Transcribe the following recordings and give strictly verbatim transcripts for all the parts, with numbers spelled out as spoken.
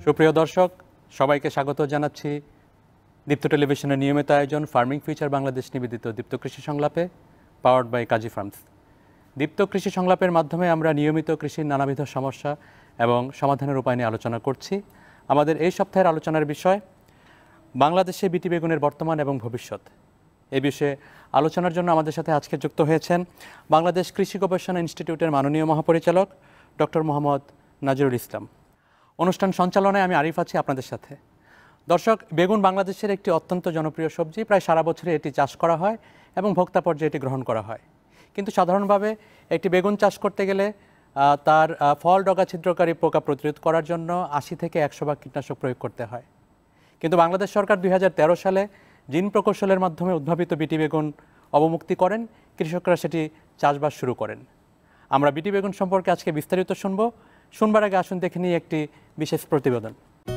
সুপ্রিয় দর্শক, সবাইকে স্বাগত জানাচ্ছি দীপ্ত টেলিভিশনের নিয়মিত আয়োজন ফার্মিং ফিউচার বাংলাদেশ নিবেদিত দীপ্ত কৃষি সংলাপে, পাওয়ার্ড বাই কাজী ফার্মস। দীপ্ত কৃষি সংলাপের মাধ্যমে আমরা নিয়মিত কৃষির নানাবিধ সমস্যা এবং সমাধানের উপায় নিয়ে আলোচনা করছি। আমাদের এই সপ্তাহের আলোচনার বিষয় বাংলাদেশে বিটি বেগুনের বর্তমান এবং ভবিষ্যৎ। এই বিষয়ে আলোচনার জন্য আমাদের সাথে আজকে যুক্ত হয়েছেন বাংলাদেশ কৃষি গবেষণা ইনস্টিটিউটের মাননীয় মহাপরিচালক ডক্টর মোহাম্মদ নাজিরুল ইসলাম। অনুষ্ঠান সঞ্চালনায় আমি আরিফ আছি আপনাদের সাথে। দর্শক, বেগুন বাংলাদেশের একটি অত্যন্ত জনপ্রিয় সবজি। প্রায় সারা বছরে এটি চাষ করা হয় এবং ভোক্তা পর্যায়ে এটি গ্রহণ করা হয়। কিন্তু সাধারণভাবে একটি বেগুন চাষ করতে গেলে তার ফল ডগা ছিদ্রকারী পোকা প্রতিরোধ করার জন্য আশি থেকে একশো ভাগ কীটনাশক প্রয়োগ করতে হয়। কিন্তু বাংলাদেশ সরকার দুই হাজার তেরো সালে জিন প্রকৌশলের মাধ্যমে উদ্ভাবিত বিটি বেগুন অবমুক্তি করেন, কৃষকরা সেটি চাষবাস শুরু করেন। আমরা বিটি বেগুন সম্পর্কে আজকে বিস্তারিত শুনব। শুনবার আগে আসুন দেখে নিই একটি বিশেষ প্রতিবেদন।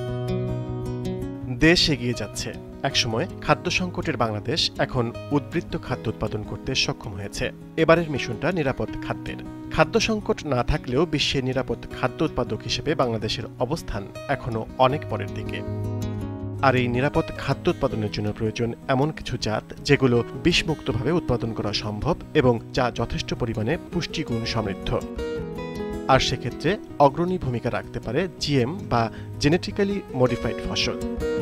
দেশ এগিয়ে যাচ্ছে। একসময় খাদ্য সংকটের বাংলাদেশ এখন উদ্বৃত্ত খাদ্য উৎপাদন করতে সক্ষম হয়েছে। এবারের মিশনটা নিরাপদ খাদ্যের। খাদ্য সংকট না থাকলেও বিশ্বে নিরাপদ খাদ্য উৎপাদক হিসেবে বাংলাদেশের অবস্থান এখনো অনেক পরের দিকে। আর এই নিরাপদ খাদ্য উৎপাদনের জন্য প্রয়োজন এমন কিছু জাত যেগুলো বিষমুক্তভাবে উৎপাদন করা সম্ভব এবং যা যথেষ্ট পরিমাণে পুষ্টিগুণ সমৃদ্ধ। আর সেক্ষেত্রে অগ্রণী ভূমিকা রাখতে পারে জিএম বা জেনেটিক্যালি মডিফাইড ফসল।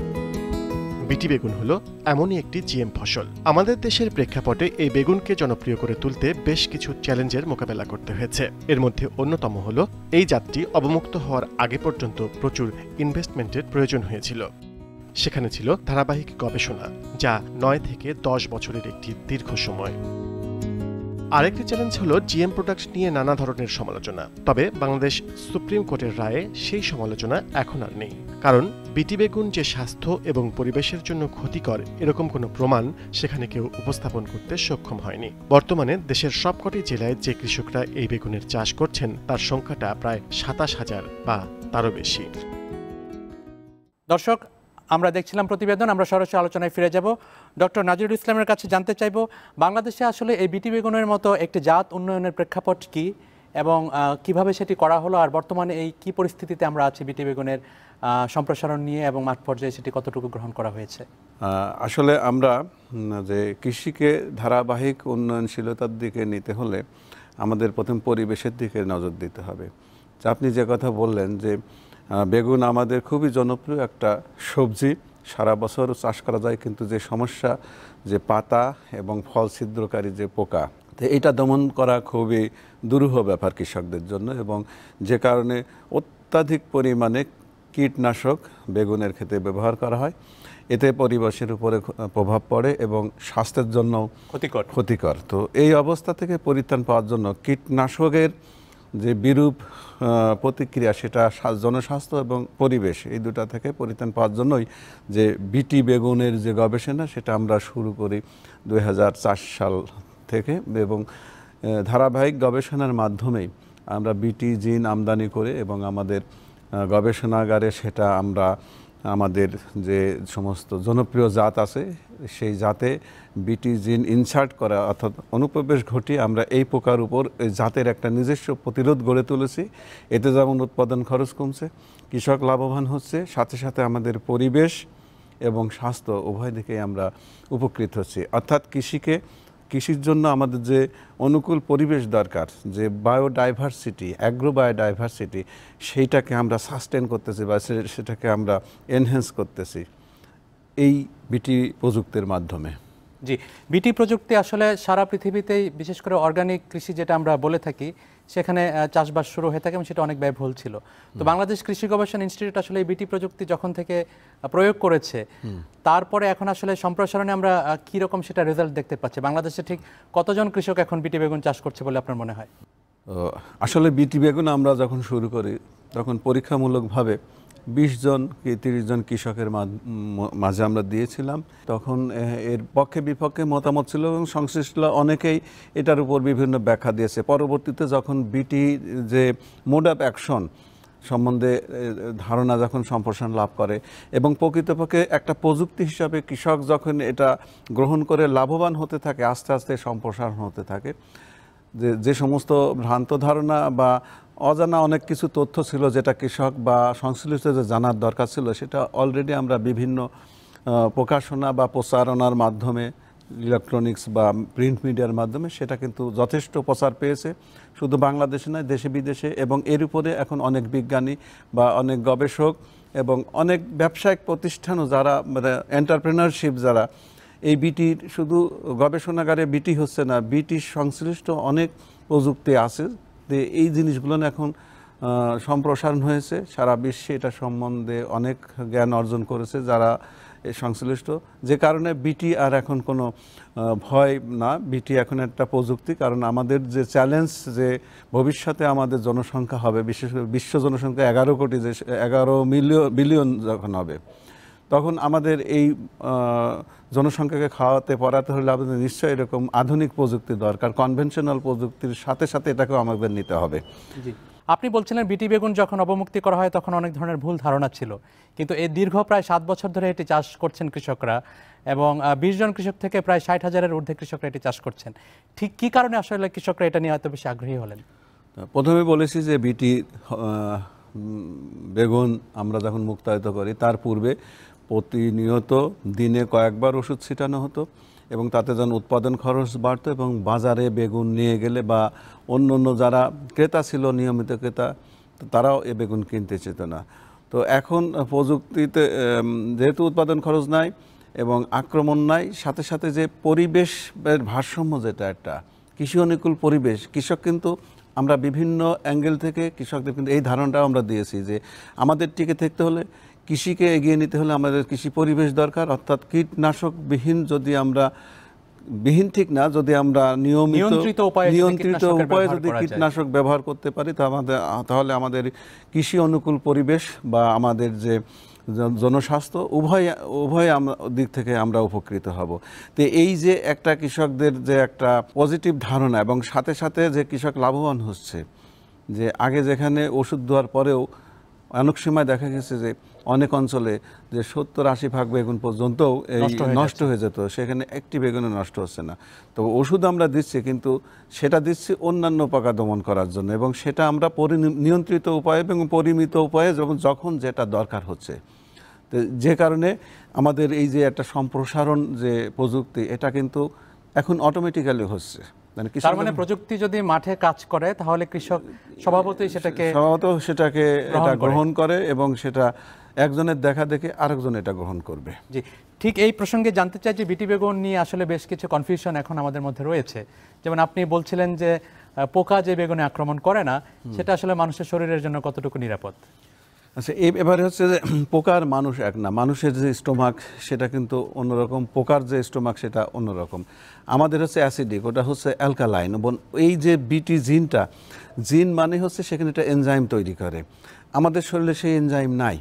বিটি বেগুন হলো এমনই একটি জিএম ফসল। আমাদের দেশের প্রেক্ষাপটে এই বেগুনকে জনপ্রিয় করে তুলতে বেশ কিছু চ্যালেঞ্জের মোকাবেলা করতে হয়েছে। এর মধ্যে অন্যতম হলো এই জাতটি অবমুক্ত হওয়ার আগে পর্যন্ত প্রচুর ইনভেস্টমেন্টের প্রয়োজন হয়েছিল। সেখানে ছিল ধারাবাহিক গবেষণা, যা নয় থেকে দশ বছরের একটি দীর্ঘ সময়। আরেকটি চ্যালেঞ্জ হলো জিএম প্রোডাক্ট নিয়ে নানা ধরনের সমালোচনা। তবে বাংলাদেশ সুপ্রিম কোর্টের রায়ে সেই সমালোচনা এখন আর নেই, কারণ বিটি বেগুন যে স্বাস্থ্য এবং পরিবেশের জন্য ক্ষতিকর এরকম কোনো প্রমাণ সেখানে কেউ উপস্থাপন করতে সক্ষম হয়নি। বর্তমানে দেশের সবকটি জেলায় যে কৃষকরা এই বেগুনের চাষ করছেন তার সংখ্যাটা প্রায় সাতাশ হাজার বা তারও বেশি। দর্শক, আমরা দেখছিলাম প্রতিবেদন। আমরা সরাসরি আলোচনায় ফিরে যাব। ডক্টর নাজিরুল ইসলামের কাছে জানতে চাইব, বাংলাদেশে আসলে এই বিটি বেগুনের মতো একটি জাত উন্নয়নের প্রেক্ষাপট কি এবং কিভাবে সেটি করা হলো, আর বর্তমানে এই কি পরিস্থিতিতে আমরা আছি বিটি বেগুনের সম্প্রসারণ নিয়ে এবং মাঠ পর্যায়ে সেটি কতটুকু গ্রহণ করা হয়েছে? আসলে আমরা যে কৃষিকে ধারাবাহিক উন্নয়নশীলতার দিকে নিতে হলে আমাদের প্রথম পরিবেশের দিকে নজর দিতে হবে। আপনি যে কথা বললেন যে বেগুন আমাদের খুবই জনপ্রিয় একটা সবজি, সারা বছর চাষ করা যায়, কিন্তু যে সমস্যা যে পাতা এবং ফল ছিদ্রকারী যে পোকা, তো এটা দমন করা খুবই দুরূহ ব্যাপার কৃষকদের জন্য, এবং যে কারণে অত্যাধিক পরিমাণে কীটনাশক বেগুনের ক্ষেত্রে ব্যবহার করা হয়। এতে পরিবেশের উপরে প্রভাব পড়ে এবং স্বাস্থ্যের জন্য ক্ষতিকর ক্ষতিকর তো এই অবস্থা থেকে পরিত্রাণ পাওয়ার জন্য কীটনাশকের যে বিরূপ প্রতিক্রিয়া, সেটা জনস্বাস্থ্য এবং পরিবেশ এই দুটা থেকে পরিত্রাণ পাওয়ার জন্যই যে বিটি বেগুনের যে গবেষণা সেটা আমরা শুরু করি দুই হাজার চার সাল থেকে, এবং ধারাবাহিক গবেষণার মাধ্যমেই আমরা বিটি জিন আমদানি করে এবং আমাদের গবেষণাগারে সেটা আমরা আমাদের যে সমস্ত জনপ্রিয় জাত আছে সেই জাতে বিটি জিন ইনসার্ট করা অর্থাৎ অনুপ্রবেশ ঘটিয়ে আমরা এই পোকার উপর এই জাতের একটা নিজস্ব প্রতিরোধ গড়ে তুলেছি। এতে যেমন উৎপাদন খরচ কমছে, কৃষক লাভবান হচ্ছে, সাথে সাথে আমাদের পরিবেশ এবং স্বাস্থ্য উভয় দিকেই আমরা উপকৃত হচ্ছি। অর্থাৎ কৃষিকে কৃষির জন্য আমাদের যে অনুকূল পরিবেশ দরকার, যে বায়োডাইভার্সিটি, অ্যাগ্রো বায়োডাইভার্সিটি, সেইটাকে আমরা সাস্টেন করতেছি বা সেটাকে আমরা এনহ্যান্স করতেছি এই বিটি প্রযুক্তির মাধ্যমে। জি, বিটি প্রযুক্তি আসলে সারা পৃথিবীতেই, বিশেষ করে অর্গানিক কৃষি যেটা আমরা বলে থাকি, সেখানে চাষবাস শুরু হয়ে থাকে এবং সেটা অনেক ব্যয়বহুল ছিল। তো বাংলাদেশ কৃষি গবেষণা ইনস্টিটিউট আসলে এই বিটি প্রযুক্তি যখন থেকে প্রয়োগ করেছে, তারপরে এখন আসলে সম্প্রসারণে আমরা কি রকম সেটা রেজাল্ট দেখতে পাচ্ছি? বাংলাদেশে ঠিক কতজন কৃষক এখন বিটি বেগুন চাষ করছে বলে আপনার মনে হয়? আসলে বিটি বেগুন আমরা যখন শুরু করি তখন পরীক্ষামূলকভাবে বিশ জন কি তিরিশ জন কৃষকের মাঝে আমরা দিয়েছিলাম। তখন এর পক্ষে বিপক্ষে মতামত ছিল এবং সংশ্লিষ্ট অনেকেই এটার উপর বিভিন্ন ব্যাখ্যা দিয়েছে। পরবর্তীতে যখন বিটি যে মোড অফ অ্যাকশন সম্বন্ধে ধারণা যখন সম্প্রসারণ লাভ করে এবং প্রকৃতপক্ষে একটা প্রযুক্তি হিসাবে কৃষক যখন এটা গ্রহণ করে লাভবান হতে থাকে, আস্তে আস্তে সম্প্রসারণ হতে থাকে, যে যে সমস্ত ভ্রান্ত ধারণা বা অজানা অনেক কিছু তথ্য ছিল যেটা কৃষক বা সংশ্লিষ্ট যে জানার দরকার ছিল, সেটা অলরেডি আমরা বিভিন্ন প্রকাশনা বা প্রচারণার মাধ্যমে, ইলেকট্রনিক্স বা প্রিন্ট মিডিয়ার মাধ্যমে সেটা কিন্তু যথেষ্ট প্রচার পেয়েছে, শুধু বাংলাদেশে নয়, দেশে বিদেশে। এবং এর উপরে এখন অনেক বিজ্ঞানী বা অনেক গবেষক এবং অনেক ব্যবসায়িক প্রতিষ্ঠানও, যারা মানে এন্টারপ্রেনারশিপ, যারা এই বিটির শুধু গবেষণাগারে বিটি হচ্ছে না, বিটির সংশ্লিষ্ট অনেক প্রযুক্তি আছে, যে এই জিনিসগুলো এখন সম্প্রসারণ হয়েছে। সারা বিশ্বে এটা সম্বন্ধে অনেক জ্ঞান অর্জন করেছে যারা সংশ্লিষ্ট, যে কারণে বিটি আর এখন কোনো ভয় না, বিটি এখন একটা প্রযুক্তি। কারণ আমাদের যে চ্যালেঞ্জ, যে ভবিষ্যতে আমাদের জনসংখ্যা হবে, বিশেষ করে বিশ্ব জনসংখ্যা এগারো কোটি, যে এগারো মিলিয়ন বিলিয়ন যখন হবে, তখন আমাদের এই জনসংখ্যাকে খাওয়াতে পড়াতে হলে আমাদের নিশ্চয়ই এরকম আধুনিক প্রযুক্তি দরকার। কনভেনশনাল প্রযুক্তির সাথে সাথে এটাকেও আমাদের নিতে হবে। জি, আপনি বলছিলেন বিটি বেগুন যখন অবমুক্তি করা হয় তখন অনেক ধরনের ভুল ধারণা ছিল, কিন্তু এই দীর্ঘ প্রায় সাত বছর ধরে এটি চাষ করছেন কৃষকরা, এবং বিশ জন কৃষক থেকে প্রায় ষাট হাজারের ঊর্ধ্বে কৃষকরা এটি চাষ করছেন। ঠিক কী কারণে আসলে কৃষকরা এটা নিয়ে হয়তো বেশি আগ্রহী হলেন? প্রথমে বলেছি যে বিটি বেগুন আমরা যখন মুক্তায়িত করি, তার পূর্বে প্রতিনিয়ত দিনে কয়েকবার ওষুধ ছিটানো হতো, এবং তাতে যেন উৎপাদন খরচ বাড়তো, এবং বাজারে বেগুন নিয়ে গেলে বা অন্য অন্য যারা ক্রেতা ছিল, নিয়মিত ক্রেতা, তারাও এ বেগুন কিনতে চেত না। তো এখন প্রযুক্তিতে যেহেতু উৎপাদন খরচ নাই এবং আক্রমণ নাই, সাথে সাথে যে পরিবেশের ভারসাম্য, যেটা একটা কৃষি অনুকূল পরিবেশ, কৃষক কিন্তু আমরা বিভিন্ন অ্যাঙ্গেল থেকে কৃষকদের কিন্তু এই ধারণাটাও আমরা দিয়েছি যে আমাদের টিকে থাকতে হলে, কৃষিকে এগিয়ে নিতে হলে আমাদের কৃষি পরিবেশ দরকার। অর্থাৎ কীটনাশকবিহীন, যদি আমরা বিহীন ঠিক না, যদি আমরা নিয়মিত নিয়ন্ত্রিত উপায়ে যদি কীটনাশক ব্যবহার করতে পারি, তা আমাদের তাহলে আমাদের কৃষি অনুকূল পরিবেশ বা আমাদের যে জনস্বাস্থ্য, উভয় উভয় দিক থেকে আমরা উপকৃত হব। তো এই যে একটা কৃষকদের যে একটা পজিটিভ ধারণা, এবং সাথে সাথে যে কৃষক লাভবান হচ্ছে, যে আগে যেখানে ওষুধ দেওয়ার পরেও অনেক সময় দেখা গেছে যে অনেক অঞ্চলে যে সত্তর আশি ভাগ বেগুন পর্যন্তও এই নষ্ট হয়ে যেত, সেখানে একটি বেগুনও নষ্ট হচ্ছে না। তো ওষুধ আমরা দিচ্ছি, কিন্তু সেটা দিচ্ছি অন্যান্য পোকা দমন করার জন্য, এবং সেটা আমরা নিয়ন্ত্রিত উপায়ে এবং পরিমিত উপায়ে যখন যখন যেটা দরকার হচ্ছে। তো যে কারণে আমাদের এই যে একটা সম্প্রসারণ যে প্রযুক্তি, এটা কিন্তু এখন অটোমেটিক্যালি হচ্ছে। তার মানে প্রযুক্তি যদি মাঠে কাজ করে, তাহলে কৃষক স্বভাবতই সেটাকে স্বভাবত সেটাকে এটা গ্রহণ করে, এবং সেটা একজনের দেখা দেখে আরেকজন এটা গ্রহণ করবে। জি, ঠিক এই প্রসঙ্গে জানতে চাই যে বিটি বেগুন নিয়ে আসলে বেশ কিছু কনফিউশন এখন আমাদের মধ্যে রয়েছে। যেমন আপনি বলছিলেন যে পোকা যে বেগুনে আক্রমণ করে না, সেটা আসলে মানুষের শরীরের জন্য কতটুকু নিরাপদ? আচ্ছা, এবারে হচ্ছে যে পোকার মানুষ এক না, মানুষের যে স্টোমাক সেটা কিন্তু অন্যরকম, পোকার যে স্টোমাক সেটা অন্যরকম। আমাদের হচ্ছে অ্যাসিডিক, ওটা হচ্ছে অ্যালকালাইন। এবং এই যে বিটি জিনটা, জিন মানে হচ্ছে সেখানে একটা এনজাইম তৈরি করে, আমাদের শরীরে সেই এনজাইম নাই,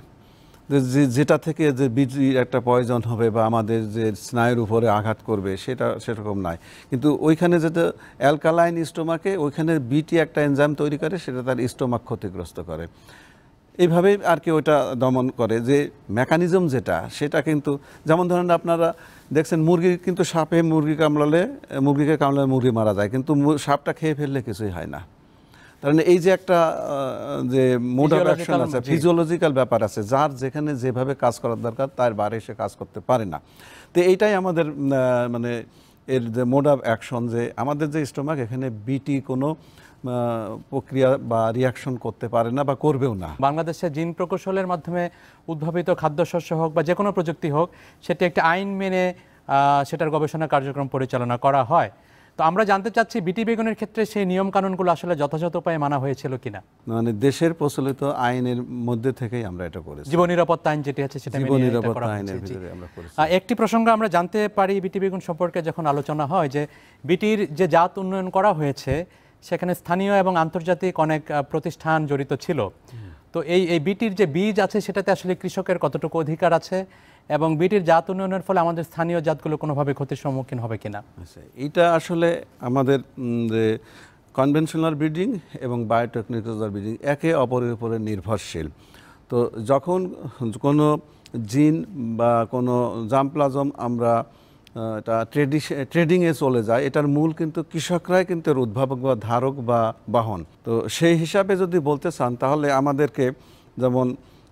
যেটা থেকে যে বিটির একটা পয়জন হবে বা আমাদের যে স্নায়ুর উপরে আঘাত করবে, সেটা সেরকম নাই। কিন্তু ওইখানে যেটা অ্যালকালাইন স্টোমাকে, ওইখানে বিটি একটা এনজাইম তৈরি করে, সেটা তার স্টোমাক ক্ষতিগ্রস্ত করে। এইভাবেই আর কি ওইটা দমন করে। যে মেকানিজম যেটা, সেটা কিন্তু যেমন ধরেন আপনারা দেখছেন মুরগি কিন্তু সাপে মুরগি কামড়ালে, মুরগিকে কামড়ালে মুরগি মারা যায়, কিন্তু সাপটা খেয়ে ফেললে কিছুই হয় না। তার মানে এই যে একটা যে মোড অফ অ্যাকশন আছে, ফিজিওলজিক্যাল ব্যাপার আছে, যার যেখানে যেভাবে কাজ করার দরকার তার বাইরে সে কাজ করতে পারে না। তো এইটাই আমাদের মানে এর যে মোড অফ অ্যাকশন, যে আমাদের যে স্টোমাক, এখানে বিটি কোনো প্রক্রিয়া বা রিয়াকশন করতে পারে না বা করবেও না। বাংলাদেশে জিন প্রকৌশলের মাধ্যমে উদ্ভাবিত খাদ্যশস্য হোক বা যে কোনো প্রযুক্তি হোক, সেটি একটি আইন মেনে সেটার গবেষণা কার্যক্রম পরিচালনা করা হয়। তো আমরা জানতে চাচ্ছি বিটি বেগুনের ক্ষেত্রে সেই নিয়ম কানুনগুলো আসলে যথাযথ উপায়ে মানা হয়েছিল কিনা। মানে দেশের প্রচলিত আইনের মধ্যে থেকেই আমরা এটা করেছি। জীবন নিরাপত্তা আইন যেটি আছে সেটা জীবন নিরাপত্তা আইনের ভিতরে আমরা করেছি। একটি প্রসঙ্গ আমরা জানতে পারি বিটি বেগুন সম্পর্কে যখন আলোচনা হয়, যে বিটির যে জাত উন্নয়ন করা হয়েছে, সেখানে স্থানীয় এবং আন্তর্জাতিক অনেক প্রতিষ্ঠান জড়িত ছিল। তো এই এই বিটির যে বীজ আছে, সেটাতে আসলে কৃষকের কতটুকু অধিকার আছে, এবং বিটির জাত উন্নয়নের ফলে আমাদের স্থানীয় জাতগুলো কোনোভাবে ক্ষতির সম্মুখীন হবে কিনা? এটা আসলে আমাদের যে কনভেনশনাল ব্রিডিং এবং বায়োটেকনোলজি ব্রিডিং একে অপরের উপরে নির্ভরশীল। তো যখন কোনো জিন বা কোনো জার্মপ্লাজম আমরা এটা ট্রেডিংয়ে চলে যায়, এটার মূল কিন্তু কৃষকরাই কিন্তু এর উদ্ভাবক বা ধারক বা বাহন। তো সেই হিসাবে যদি বলতে চান তাহলে আমাদেরকে যেমন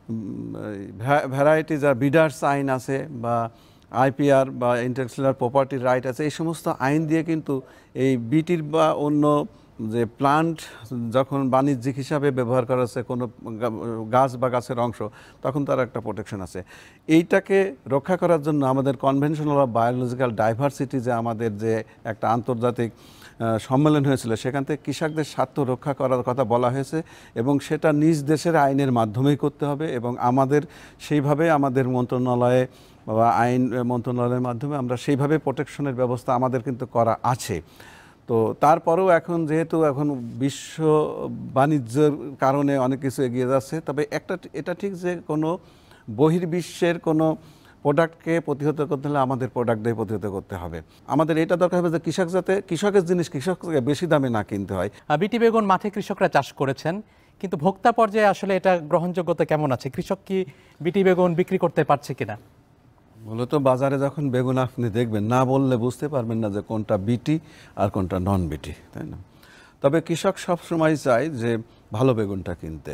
ভ্যারাইটিজ আর বিডার্স আইন আছে বা আইপিআর বা ইন্টেলেকচুয়াল প্রপার্টি রাইট আছে, এই সমস্ত আইন দিয়ে কিন্তু এই বিটির বা অন্য যে প্লান্ট যখন বাণিজ্যিক হিসাবে ব্যবহার করা হচ্ছে কোনো গাছ বা গাছের অংশ, তখন তার একটা প্রোটেকশন আছে। এইটাকে রক্ষা করার জন্য আমাদের কনভেনশনাল অফ বায়োলজিক্যাল ডাইভার্সিটি যে আমাদের যে একটা আন্তর্জাতিক সম্মেলন হয়েছিল, সেখান থেকে কৃষকদের স্বার্থ রক্ষা করার কথা বলা হয়েছে এবং সেটা নিজ দেশের আইনের মাধ্যমেই করতে হবে এবং আমাদের সেইভাবে আমাদের মন্ত্রণালয়ে বা আইন মন্ত্রণালয়ের মাধ্যমে আমরা সেইভাবে প্রোটেকশনের ব্যবস্থা আমাদের কিন্তু করা আছে। তো তারপরেও এখন যেহেতু এখন বিশ্ব বাণিজ্যের কারণে অনেক কিছু এগিয়ে যাচ্ছে, তবে একটা এটা ঠিক যে কোনো বহির্বিশ্বের কোনো প্রোডাক্টকে প্রতিহত করতে হলে আমাদের প্রোডাক্ট দিয়ে প্রতিহত করতে হবে। আমাদের এটা দরকার হবে যে কৃষক যাতে কৃষকের জিনিস কৃষককে বেশি দামে না কিনতে হয়। বিটি বেগুন মাঠে কৃষকরা চাষ করেছেন, কিন্তু ভোক্তা পর্যায়ে আসলে এটা গ্রহণযোগ্যতা কেমন আছে? কৃষক কি বিটি বেগুন বিক্রি করতে পারছে কিনা? মূলত বাজারে যখন বেগুন আপনি দেখবেন, না বললে বুঝতে পারবেন না যে কোনটা বিটি আর কোনটা নন বিটি, তাই না? তবে কৃষক সবসময় চায় যে ভালো বেগুনটা কিনতে।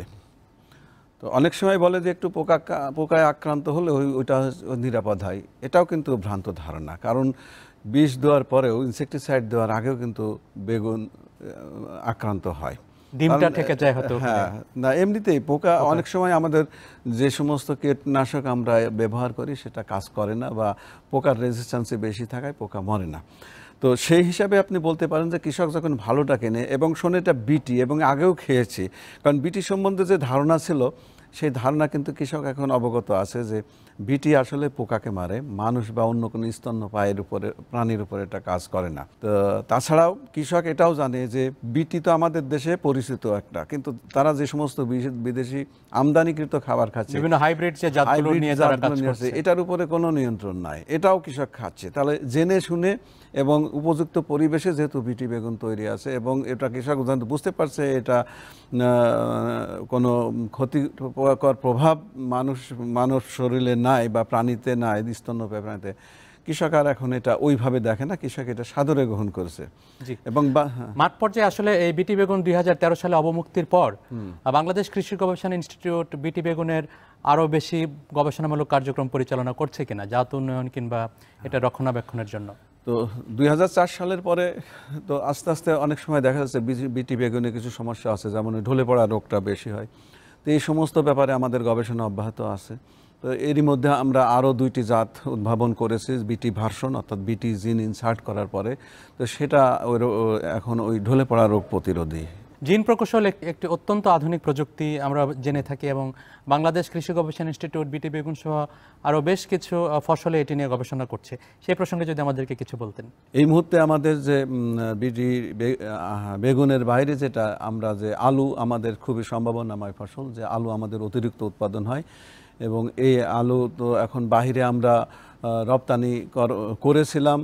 তো অনেক সময় বলে যে একটু পোকা পোকায় আক্রান্ত হলে ওই ওইটা নিরাপদ হয়, এটাও কিন্তু ভ্রান্ত ধারণা। কারণ বিষ দেওয়ার পরেও, ইনসেকটিসাইড দেওয়ার আগেও কিন্তু বেগুন আক্রান্ত হয়। ডিমটা থেকে যায় হয়তো। হ্যাঁ, না এমনিতেই পোকা অনেক সময় আমাদের যে সমস্ত কীটনাশক আমরা ব্যবহার করি সেটা কাজ করে না বা পোকার রেজিস্ট্যান্সে বেশি থাকায় পোকা মরে না। তো সেই হিসাবে আপনি বলতে পারেন যে কৃষক যখন ভালোটা কেনে এবং শোনে এটা বিটি এবং আগেও খেয়েছি, কারণ বিটি সম্বন্ধে যে ধারণা ছিল সেই ধারণা কিন্তু কৃষক এখন অবগত আছে যে বিটি আসলে পোকাকে মারে, মানুষ বা অন্য কোনো স্তন্যপায়ীর উপরে প্রাণীর উপরে এটা কাজ করে না। তো তাছাড়াও কৃষক এটাও জানে যে বিটি তো আমাদের দেশে পরিচিত একটা, কিন্তু তারা যে সমস্ত বিদেশি আমদানিকৃত খাবার খাচ্ছে, বিভিন্ন হাইব্রিড যে জাতগুলো নিয়ে যারা কাজ করছে, এটার উপরে কোনো নিয়ন্ত্রণ নাই, এটাও কৃষক খাচ্ছে। তাহলে জেনে শুনে এবং উপযুক্ত পরিবেশে যেহেতু বিটি বেগুন তৈরি আছে এবং এটা কৃষক বুঝতে পারছে এটা কোনো ক্ষতিকর প্রভাব মানুষ মানুষ শরীরে নাই বা প্রাণীতে নাই, স্তন্যপায়ী প্রাণীতে, কৃষক আর এখন এটা ওইভাবে দেখে না, কৃষক এটা সাদরে গ্রহণ করেছে। এবং মাঠ পর্যায়ে আসলে এই বিটি বেগুন দুই হাজার তেরো সালে অবমুক্তির পর বাংলাদেশ কৃষি গবেষণা ইনস্টিটিউট বিটি বেগুনের আরও বেশি গবেষণামূলক কার্যক্রম পরিচালনা করছে কিনা, জাত উন্নয়ন কিংবা এটা রক্ষণাবেক্ষণের জন্য? তো দুই হাজার চার সালের পরে তো আস্তে আস্তে অনেক সময় দেখা যাচ্ছে বিটি বেগুনে কিছু সমস্যা আছে, যেমন ঢলে পড়া রোগটা বেশি হয়। তো এই সমস্ত ব্যাপারে আমাদের গবেষণা অব্যাহত আছে। তো এরই মধ্যে আমরা আরও দুইটি জাত উদ্ভাবন করেছি বিটি ভার্সন, অর্থাৎ বিটি জিন ইনসার্ট করার পরে। তো সেটা ওই এখন ওই ঢলে পড়া রোগ প্রতিরোধী। জিন প্রকৌশল একটি অত্যন্ত আধুনিক প্রযুক্তি আমরা জেনে থাকি এবং বাংলাদেশ কৃষি গবেষণা ইনস্টিটিউট বিটি বেগুন সহ আরও বেশ কিছু ফসলে এটি নিয়ে গবেষণা করছে। সেই প্রসঙ্গে যদি আমাদেরকে কিছু বলতেন। এই মুহূর্তে আমাদের যে বিটি বেগুনের বাইরে যেটা আমরা যে আলু, আমাদের খুবই সম্ভাবনাময় ফসল, যে আলু আমাদের অতিরিক্ত উৎপাদন হয় এবং এই আলু তো এখন বাহিরে আমরা রপ্তানি করেছিলাম,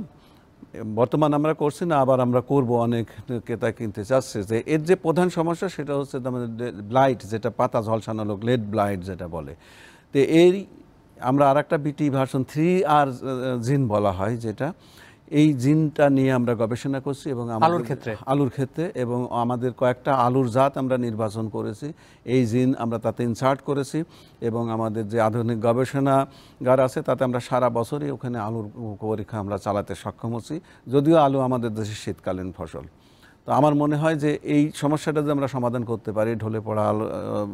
বর্তমান আমরা করছি না, আবার আমরা করব, অনেক ক্রেতা কিনতে চাচ্ছে। যে এর যে প্রধান সমস্যা সেটা হচ্ছে আমাদের ব্লাইট, যেটা পাতা ঝলসানো লোক, লেড ব্লাইট যেটা বলে। তো এই আমরা আর একটা বিটি ভার্সন থ্রি আর জিন বলা হয়, যেটা এই জিনটা নিয়ে আমরা গবেষণা করছি এবং আলুর ক্ষেত্রে আলুর ক্ষেত্রে এবং আমাদের কয়েকটা আলুর জাত আমরা নির্বাচন করেছি, এই জিন আমরা তাতে ইনসার্ট করেছি এবং আমাদের যে আধুনিক গবেষণাগার আছে তাতে আমরা সারা বছরই ওখানে আলুর পরীক্ষা আমরা চালাতে সক্ষম হচ্ছি, যদিও আলু আমাদের দেশের শীতকালীন ফসল। তো আমার মনে হয় যে এই সমস্যাটা যদি আমরা সমাধান করতে পারি, ঢলে পড়া আলু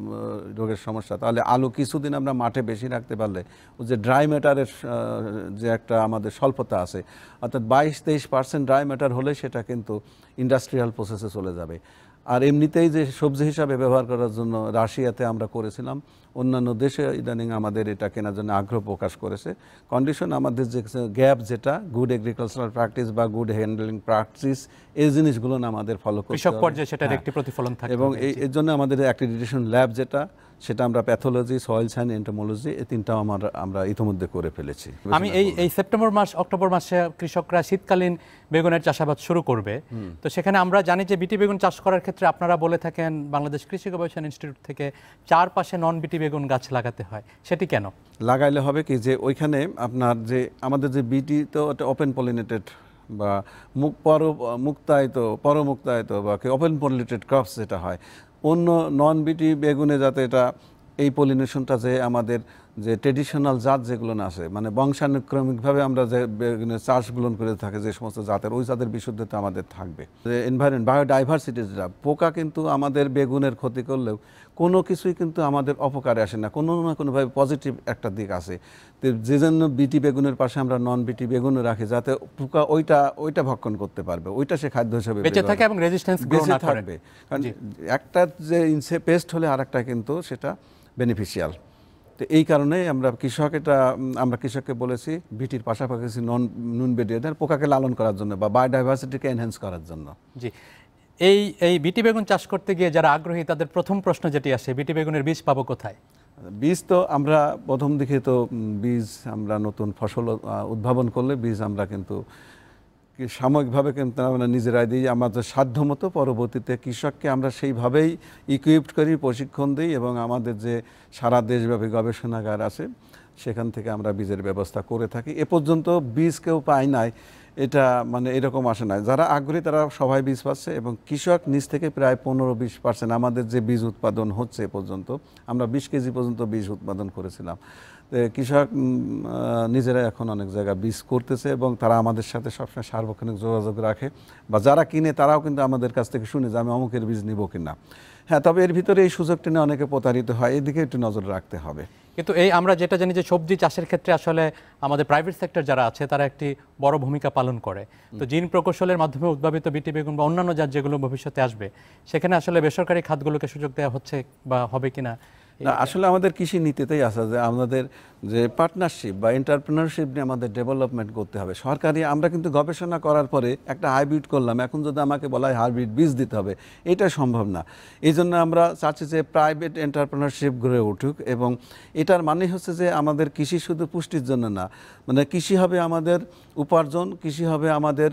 রোগের সমস্যা, তাহলে আলু কিছুদিন আমরা মাঠে বেশি রাখতে পারলে ও যে ড্রাই ম্যাটারের যে একটা আমাদের স্বল্পতা আছে, অর্থাৎ বাইশ তেইশ পার্সেন্ট ড্রাই ম্যাটার হলে সেটা কিন্তু ইন্ডাস্ট্রিয়াল প্রসেসে চলে যাবে। আর এমনিতেই যে সবজি হিসাবে ব্যবহার করার জন্য রাশিয়াতে আমরা করেছিলাম, অন্যান্য দেশে ইদানিং আমাদের এটা কেনার জন্য আগ্রহ প্রকাশ করেছে। কন্ডিশন আমাদের যে গ্যাপ, যেটা গুড এগ্রিকালচারাল প্র্যাকটিস বা গুড হ্যান্ডলিং প্র্যাকটিস, এই জিনিসগুলো না আমাদের ফলো করতে হবে, কৃষক পর্যায়ে সেটার একটি প্রতিফলন থাকে এবং এর জন্য আমাদের অ্যাক্রিডিটেশন ল্যাব যেটা সেটা আমরা প্যাথোলজি, সয়েল সায়েন্স, এন্টোমোলজি এই তিনটাও আমরা আমরা ইতিমধ্যে করে ফেলেছি। আমি এই এই সেপ্টেম্বর মাস অক্টোবর মাসে কৃষকরা শীতকালীন বেগুনের চাষাবাদ শুরু করবে, তো সেখানে আমরা জানি যে বিটি বেগুন চাষ করার ক্ষেত্রে আপনারা বলে থাকেন বাংলাদেশ কৃষি গবেষণা ইনস্টিটিউট থেকে চারপাশে নন বিটি বেগুন গাছ লাগাতে হয়, সেটি কেন? লাগাইলে হবে কি যে ওইখানে আপনার যে আমাদের যে বিটি তো একটা ওপেন পলিনেটেড বা মুখ পর মুক্তায়িত পরমুক্তায়িত বা ওপেন পলিনেটেড ক্রপস যেটা হয়, অন্য নন বিটি বেগুনে যাতে এটা এই পলিনেশনটা যে আমাদের যে ট্রেডিশনাল জাত যেগুলো আছে মানে বংশানুক্রমিকভাবে আমরা যে বেগুনের চাষগুলো করে থাকি যে সমস্ত জাতের, ওই জাতের বিশুদ্ধতা আমাদের থাকবে। যে এনভায়রনমেন্ট বায়োডাইভার্সিটি যেটা, পোকা কিন্তু আমাদের বেগুনের ক্ষতি করলেও কোনো কিছুই কিন্তু আমাদের অপকারে আসে না, কোনো না কোনোভাবে পজিটিভ একটা দিক আছে। তো যে জন্য বিটি বেগুনের পাশে আমরা নন বিটি বেগুনও রাখি যাতে পোকা ওইটা ওইটা ভক্ষণ করতে পারবে, ওইটা সে খাদ্য হিসেবে বেঁচে থাকে এবং রেজিস্ট্যান্স গ্রো না করে। কারণ একটা যে ইনসে পেস্ট হলে আর একটা কিন্তু সেটা বেনিফিশিয়াল। তো এই কারণেই আমরা কৃষক এটা আমরা কৃষককে বলেছি বিটির পাশাপাশি নন নুন বেডিয়াদের পোকাকে লালন করার জন্য বা বায়োডাইভার্সিটিকে এনহ্যান্স করার জন্য। জি, এই এই বিটি বেগুন চাষ করতে গিয়ে যারা আগ্রহী তাদের প্রথম প্রশ্ন যেটি আসে, বিটি বেগুনের বীজ পাবো কোথায়? বীজ তো আমরা প্রথম দিকে তো বীজ আমরা নতুন ফসল উদ্ভাবন করলে বীজ আমরা কিন্তু সাময়িকভাবে কিন্তু আমরা নিজেরাই দিই আমাদের সাধ্যমতো, পরবর্তীতে কৃষককে আমরা সেইভাবেই ইকুইপড করি, প্রশিক্ষণ দিই এবং আমাদের যে সারা দেশব্যাপী গবেষণাগার আছে সেখান থেকে আমরা বীজের ব্যবস্থা করে থাকি। এ পর্যন্ত বীজ কেউ পায় নাই এটা মানে এরকম আসে না, যারা আগ্রহী তারা সবাই বীজ পাচ্ছে এবং কৃষক নিজ থেকে প্রায় পনেরো বিশ পার্সেন্ট আমাদের যে বীজ উৎপাদন হচ্ছে এ পর্যন্ত আমরা বিশ কেজি পর্যন্ত বীজ উৎপাদন করেছিলাম। কৃষক নিজেরা এখন অনেক জায়গায় বীজ করতেছে এবং তারা আমাদের সাথে সবসময় সার্বক্ষণিক যোগাযোগ রাখে বা যারা কিনে তারাও কিন্তু আমাদের কাছ থেকে শুনে যে আমি অমুকের বীজ নিব কিনা। হ্যাঁ, তবে এর ভিতরে এই সুযোগটা নিয়ে অনেকে প্রতারিত হয়, এদিকে একটু নজর রাখতে হবে। কিন্তু এই আমরা যেটা জানি যে সবজি চাষের ক্ষেত্রে আসলে আমাদের প্রাইভেট সেক্টর যারা আছে তারা একটি বড় ভূমিকা পালন করে, তো জিন প্রকৌশলের মাধ্যমে উদ্ভাবিত বিটি বেগুন বা অন্যান্য জাত যেগুলো ভবিষ্যতে আসবে সেখানে আসলে বেসরকারি খাতগুলোকে সুযোগ দেওয়া হচ্ছে বা হবে কিনা? না, আসলে আমাদের কৃষি নীতিতেই আছে যে আমাদের যে পার্টনারশিপ বা এন্টারপ্রেনারশিপ নিয়ে আমাদের ডেভেলপমেন্ট করতে হবে। সরকারি আমরা কিন্তু গবেষণা করার পরে একটা হাইব্রিড করলাম, এখন যদি আমাকে বলা হয় হাইব্রিড বীজ দিতে হবে, এটা সম্ভব না। এই জন্য আমরা চাচ্ছি যে প্রাইভেট এন্টারপ্রেনারশিপ গড়ে উঠুক এবং এটার মানে হচ্ছে যে আমাদের কৃষি শুধু পুষ্টির জন্য না, মানে কৃষি হবে আমাদের উপার্জন, কৃষি হবে আমাদের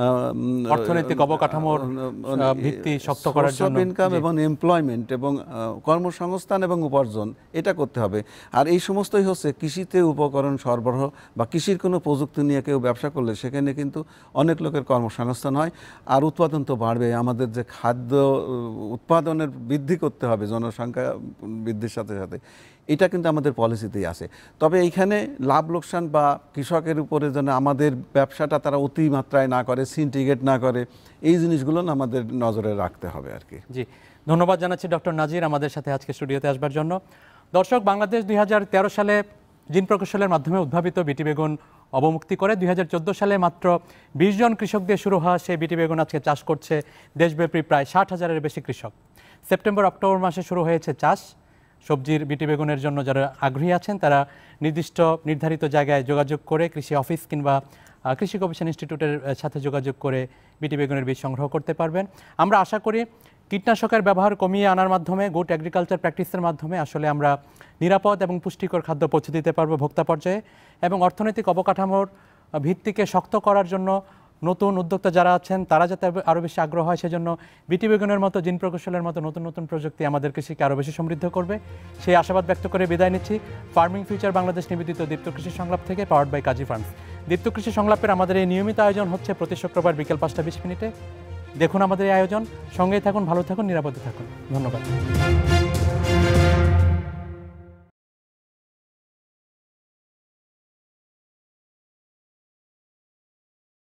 অর্থনৈতিক অবকাঠামোর ভিত্তি শক্ত করার জন্য ইনকাম এবং এমপ্লয়মেন্ট এবং কর্মসংস্থান এবং উপার্জন, এটা করতে হবে। আর এই সমস্তই হচ্ছে কৃষিতে উপকরণ সরবরাহ বা কৃষির কোনো প্রযুক্তি নিয়ে কেউ ব্যবসা করলে সেখানে কিন্তু অনেক লোকের কর্মসংস্থান হয় আর উৎপাদন তো বাড়বে। আমাদের যে খাদ্য উৎপাদনের বৃদ্ধি করতে হবে জনসংখ্যা বৃদ্ধির সাথে সাথে, এটা কিন্তু আমাদের পলিসিতেই আছে। তবে এইখানে লাভ লোকসান বা কৃষকের উপরে যেন আমাদের ব্যবসাটা তারা অতিমাত্রায় না করে, সিন্ডিকেট না করে, এই জিনিসগুলো আমাদের নজরে রাখতে হবে আর কি। জি, ধন্যবাদ জানাচ্ছি ডক্টর নাজির আমাদের সাথে আজকে স্টুডিওতে আসবার জন্য। দর্শক, বাংলাদেশ দুই হাজার তেরো সালে জিন প্রকৌশলের মাধ্যমে উদ্ভাবিত বিটি বেগুন অবমুক্তি করে দুই হাজার চোদ্দো সালে মাত্র বিশ জন কৃষক দিয়ে শুরু হওয়া সেই বিটি বেগুন আজকে চাষ করছে দেশব্যাপী প্রায় ষাট হাজারের বেশি কৃষক। সেপ্টেম্বর অক্টোবর মাসে শুরু হয়েছে চাষ। সবজির বিটি বেগুনের জন্য যারা আগ্রহী আছেন তারা নির্দিষ্ট নির্ধারিত জায়গায় যোগাযোগ করে কৃষি অফিস কিংবা কৃষি গবেষণা ইনস্টিটিউটের সাথে যোগাযোগ করে বিটি বেগুনের বীজ সংগ্রহ করতে পারবেন। আমরা আশা করি কীটনাশকের ব্যবহার কমিয়ে আনার মাধ্যমে গুড এগ্রিকালচার প্র্যাকটিসের মাধ্যমে আসলে আমরা নিরাপদ এবং পুষ্টিকর খাদ্য পৌঁছে দিতে পারবো ভোক্তা পর্যায়ে এবং অর্থনৈতিক অবকাঠামোর ভিত্তিকে শক্ত করার জন্য নতুন উদ্যোক্তা যারা আছেন তারা যাতে আরও বেশি আগ্রহ হয় সেজন্য বিটি বেগুনের মতো জিন প্রকৌশলের মতো নতুন নতুন প্রযুক্তি আমাদের কৃষিকে আরও বেশি সমৃদ্ধ করবে সেই আশাবাদ ব্যক্ত করে বিদায় নিচ্ছি। ফার্মিং ফিউচার বাংলাদেশ নিবেদিত দীপ্ত কৃষি সংলাপ থেকে, পাওয়ার্ড বাই কাজী ফার্মস। দীপ্ত কৃষি সংলাপের আমাদের এই নিয়মিত আয়োজন হচ্ছে প্রতি শুক্রবার বিকেল পাঁচটা বিশ মিনিটে। দেখুন আমাদের এই আয়োজন, সঙ্গেই থাকুন, ভালো থাকুন, নিরাপদে থাকুন। ধন্যবাদ।